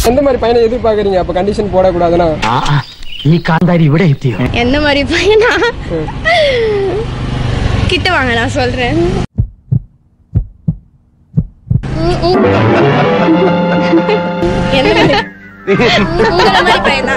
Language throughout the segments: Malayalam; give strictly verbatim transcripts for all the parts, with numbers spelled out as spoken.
எந்த மாதிரி பையனை எதிர்பார்க்கறீங்க? அப்ப கண்டிஷன் போட கூடாதுனா நீ காந்தாரி இவடே எத்தியோ. எந்த மாதிரி பையனா? கிட்ட வாங்க நான் சொல்றேன். என்ன உங்கள மாதிரி பையனா?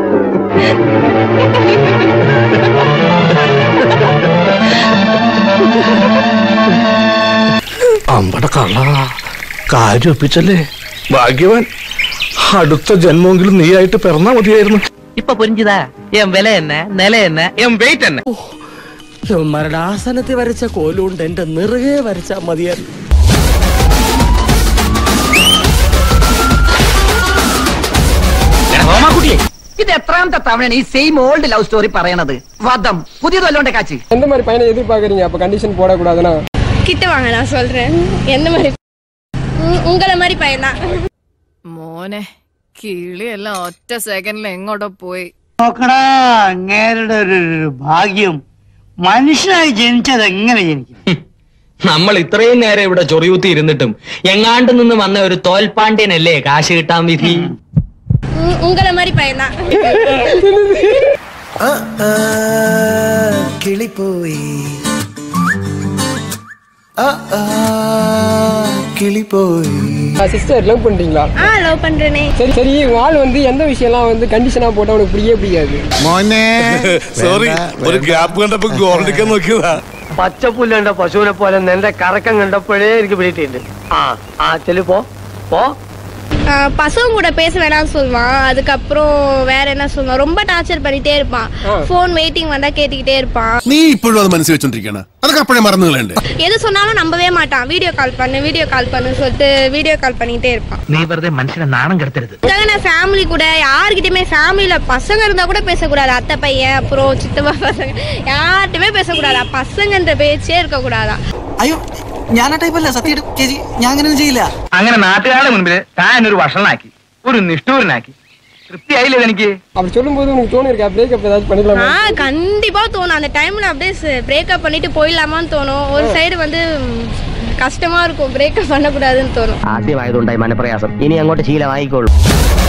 അമ്പട കള്ള കാര്യം ഒപ്പിച്ചല്ലേ ഭാഗ്യവാൻ. അടുത്ത ജന്മമെങ്കിലും നീ ആയിട്ട് പിറന്നാ മതിയായിരുന്നു. ഇപ്പൊ പുരിഞ്ചതാ എൻ വില എന്നെ നില എന്നെ എൻ വെയിറ്റ് എന്നെ. മരണാസനത്തിൽ വരച്ച കോലുകൊണ്ട് എന്റെ നിറകെ വരച്ചാ മതിയായിരുന്നു. ഇത് എത്രാമത്തെ തവണയാണ് ഈ സെയിം ഓൾഡ് ലവ് സ്റ്റോറി പറയണത്? വധം പുതിയതല്ലോണ്ടെ കാച്ചി. எந்த மாதிரி பையனை எதிர்பார்க்கறீங்க? அப்ப கண்டிஷன் போட கூடாதுனா கிட்ட வாங்க நான் சொல்றேன். எந்த மாதிரி உங்கள மாதிரி பையனா? മോനെ കിളിയെല്ലാം ഒറ്റ സെക്കൻഡിൽ എങ്ങോട്ടോ പോയി. നോക്കടാ, അങ്ങേരുടെ ഒരു ഭാഗ്യം. മനുഷ്യനായി ജനിച്ചത് എങ്ങനെ ജനിക്കും? നമ്മൾ ഇത്രയും നേരം ഇവിടെ ചൊറിയൂത്തി ഇരുന്നിട്ടും എങ്ങാണ്ട് നിന്ന് വന്ന ഒരു തോൽപ്പാണ്ഡ്യനല്ലേ കാശ് കിട്ടാൻ വിധി. ഉങ്ങള மாதிரி പയ്യനാ? കിളി പോയി കിളി പോയി. சிஸ்டர் லவ் பண்றீங்களா? ஆ லவ் பண்றேனே. சரி சரி உங்க ஆள் வந்து எந்த விஷயம்லாம் வந்து கண்டிஷனா போட்டா உனக்கு பிடிக்கவே பிடிக்காது? മോനെ സോറി, ഒരു ഗ്യാപ്പ് കണ്ടപ്പോ ഗോൾഡിക്കാൻ നോക്കിയതാ. പച്ചപ്പുല്ല് കണ്ട പശുവിനെ പോലെ നിന്റെ കറക്കം കണ്ടപ്പോഴേ എനിക്ക് പിടിയിട്ടുണ്ട്. ആ ആ ചെല്ലു പോ പോ. பசங்க கூட பேச வேணாம்னு சொல்லுவான். அதுக்கப்புறம் வேற என்ன சொல்லுவான், ரொம்ப டார்ச்சர் பண்ணிட்டே இருப்பான். போன் வெயிட்டிங் வந்தா கேட்டுக்கிட்டே இருப்பான். നീ ഇപ്പോഴും അത് മനസ്സിൽ വെച്ചോണ്ടിരിക്കണ? അതൊക്കെ അപ്പോഴേ മറന്നുകളണ്ട്. எது சொன்னாலும் நம்பவே மாட்டான். வீடியோ கால் பண்ணு வீடியோ கால் பண்ணு சொல்லிட்டு வீடியோ கால் பண்ணிட்டே இருப்பான். നീ വെറുതെ മനുഷ്യനെ നാണം കെടുത്തരുത്. நான் ஃபேமிலி கூட யார்கிட்டயுமே ஃபேமிலியில பசங்க இருந்தா கூட பேசக்கூடாது. அத்தை பையன் அப்புறம் சித்தப்பா பசங்க யார்கிட்டயுமே பேசக்கூடாதா. பசங்கன்ற பேச்சே இருக்க கூடாதா. അയ്യോ, ഞാൻ ആ ടൈപ്പല്ല സത്യം ചേച്ചി, ഞാൻ അങ്ങനെ ചെയ്യില്ല. അങ്ങനെ നാട്ടുകാരുടെ മുൻപിൽ താൻ ഒരു വഷളനാക്കി, ഒരു നിഷ്ഠൂരനാക്കി. തൃപ്തിയായില്ലേ എനിക്ക്? அப்படி சொல்லும்போது உங்களுக்கு தோணி இருக்கா பிரேக்கப் ஏதாவது பண்ணிடலாமா? ஆ கண்டிப்பா தோணும். அந்த டைம்ல அப்படியே பிரேக்கப் பண்ணிட்டு போயிடலாமான்னு தோணும். ஒரு சைடு வந்து கஷ்டமா இருக்கும், பிரேக்கப் பண்ணக்கூடாதுன்னு தோணும். ആദ്യമായതുണ്ടായി മനപ്രയാസം, ഇനി അങ്ങോട്ട് ശീലമായിക്കോളും.